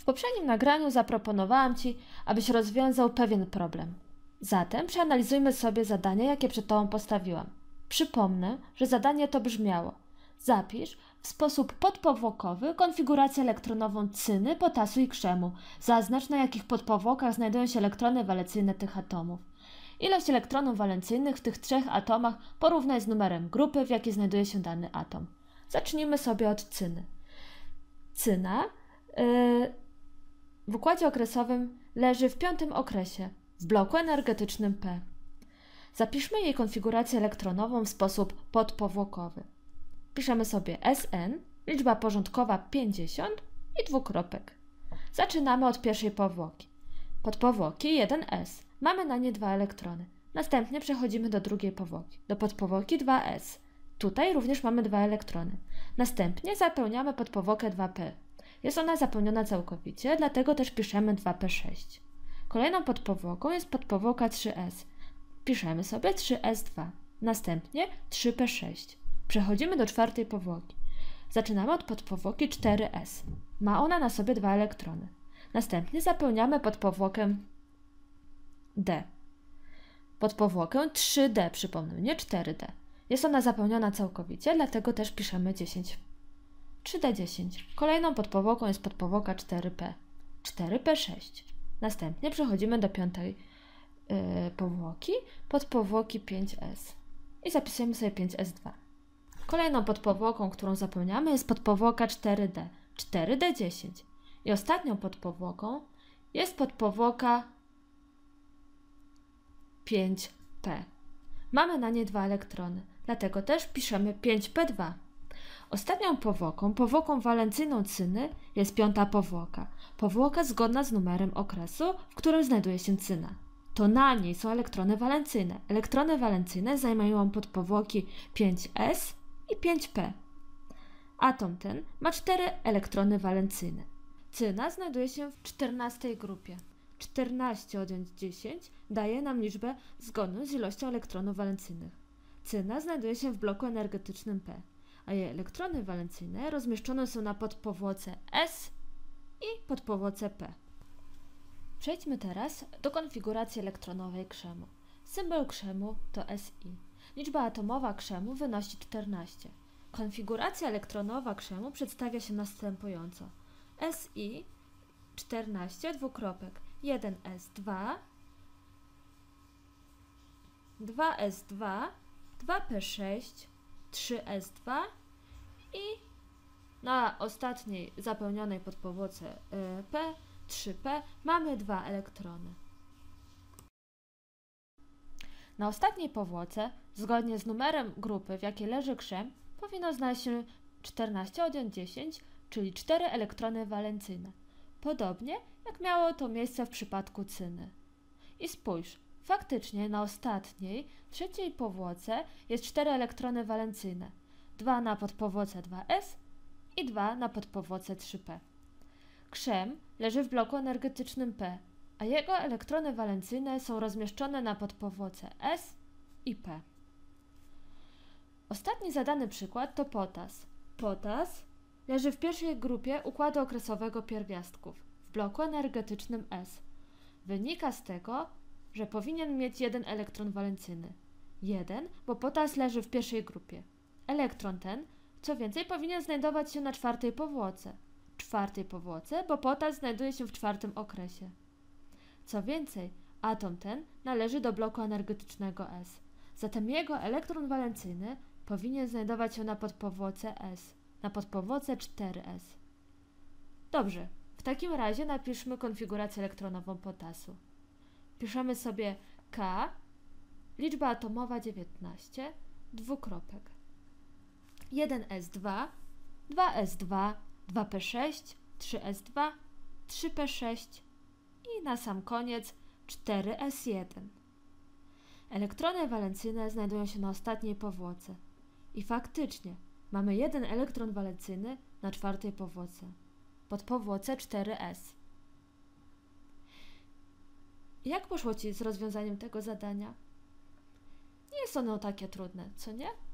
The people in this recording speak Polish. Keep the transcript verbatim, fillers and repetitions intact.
poprzednim nagraniu zaproponowałam Ci, abyś rozwiązał pewien problem. Zatem przeanalizujmy sobie zadanie, jakie przed Tobą postawiłam. Przypomnę, że zadanie to brzmiało: zapisz w sposób podpowłokowy konfigurację elektronową cyny, potasu i krzemu. Zaznacz, na jakich podpowłokach znajdują się elektrony walencyjne tych atomów. Ilość elektronów walencyjnych w tych trzech atomach porównaj z numerem grupy, w jakiej znajduje się dany atom. Zacznijmy sobie od cyny. Cyna yy, w układzie okresowym leży w piątym okresie, w bloku energetycznym P. Zapiszmy jej konfigurację elektronową w sposób podpowłokowy. Piszemy sobie S N, liczba porządkowa pięćdziesiąt i dwukropek. Zaczynamy od pierwszej powłoki. Podpowłoki jeden S. Mamy na nie dwa elektrony. Następnie przechodzimy do drugiej powłoki, do podpowłoki dwa S. Tutaj również mamy dwa elektrony. Następnie zapełniamy podpowłokę dwa P. Jest ona zapełniona całkowicie, dlatego też piszemy dwa P sześć. Kolejną podpowłoką jest podpowłoka trzy S. Piszemy sobie trzy S dwa. Następnie trzy P sześć. Przechodzimy do czwartej powłoki. Zaczynamy od podpowłoki cztery S. Ma ona na sobie dwa elektrony. Następnie zapełniamy podpowłokę D. Podpowłokę trzy D, przypomnę, nie cztery D. Jest ona zapełniona całkowicie, dlatego też piszemy dziesięć. trzy D dziesięć. Kolejną podpowłoką jest podpowłoka cztery P. cztery P sześć. Następnie przechodzimy do piątej yy, powłoki, podpowłoki pięć S. I zapisujemy sobie pięć S dwa. Kolejną podpowłoką, którą zapełniamy, jest podpowłoka cztery D. cztery D dziesięć. I ostatnią podpowłoką jest podpowłoka pięć P. Mamy na niej dwa elektrony, dlatego też piszemy pięć P dwa. Ostatnią powłoką, powłoką walencyjną cyny, jest piąta powłoka. Powłoka zgodna z numerem okresu, w którym znajduje się cyna. To na niej są elektrony walencyjne. Elektrony walencyjne zajmują podpowłoki pięć S i pięć P. Atom ten ma cztery elektrony walencyjne. Cyna znajduje się w czternastej grupie. czternaście odjąć dziesięć daje nam liczbę zgodną z ilością elektronów walencyjnych. Cyna znajduje się w bloku energetycznym P, a jej elektrony walencyjne rozmieszczone są na podpowłoce S i podpowłoce P. Przejdźmy teraz do konfiguracji elektronowej krzemu. Symbol krzemu to S I. Liczba atomowa krzemu wynosi czternaście. Konfiguracja elektronowa krzemu przedstawia się następująco. S I czternaście, dwukropek, jeden S dwa, dwa S dwa, dwa P sześć, trzy S dwa i na ostatniej zapełnionej podpowłoce P, trzy P, mamy dwa elektrony. Na ostatniej powłoce, zgodnie z numerem grupy, w jakiej leży krzem, powinno znaleźć się czternaście odjąć dziesięć, czyli cztery elektrony walencyjne. Podobnie jak miało to miejsce w przypadku cyny. I spójrz, faktycznie na ostatniej, trzeciej powłoce jest cztery elektrony walencyjne. dwa na podpowłoce dwa S i dwa na podpowłoce trzy P. Krzem leży w bloku energetycznym P, a jego elektrony walencyjne są rozmieszczone na podpowłoce S i P. Ostatni zadany przykład to potas. Potas leży w pierwszej grupie układu okresowego pierwiastków, w bloku energetycznym S. Wynika z tego, że powinien mieć jeden elektron walencyjny. Jeden, bo potas leży w pierwszej grupie. Elektron ten, co więcej, powinien znajdować się na czwartej powłoce. Czwartej powłoce, bo potas znajduje się w czwartym okresie. Co więcej, atom ten należy do bloku energetycznego S. Zatem jego elektron walencyjny powinien znajdować się na podpowłoce S, na podpowłoce cztery S. Dobrze, w takim razie napiszmy konfigurację elektronową potasu. Piszemy sobie K, liczba atomowa dziewiętnaście, dwukropek. jeden S dwa, dwa S dwa, dwa P sześć, trzy S dwa, trzy P sześć i na sam koniec cztery S jeden. Elektrony walencyjne znajdują się na ostatniej powłoce. I faktycznie mamy jeden elektron walencyjny na czwartej powłoce, podpowłoce cztery S. Jak poszło Ci z rozwiązaniem tego zadania? Nie jest ono takie trudne, co nie?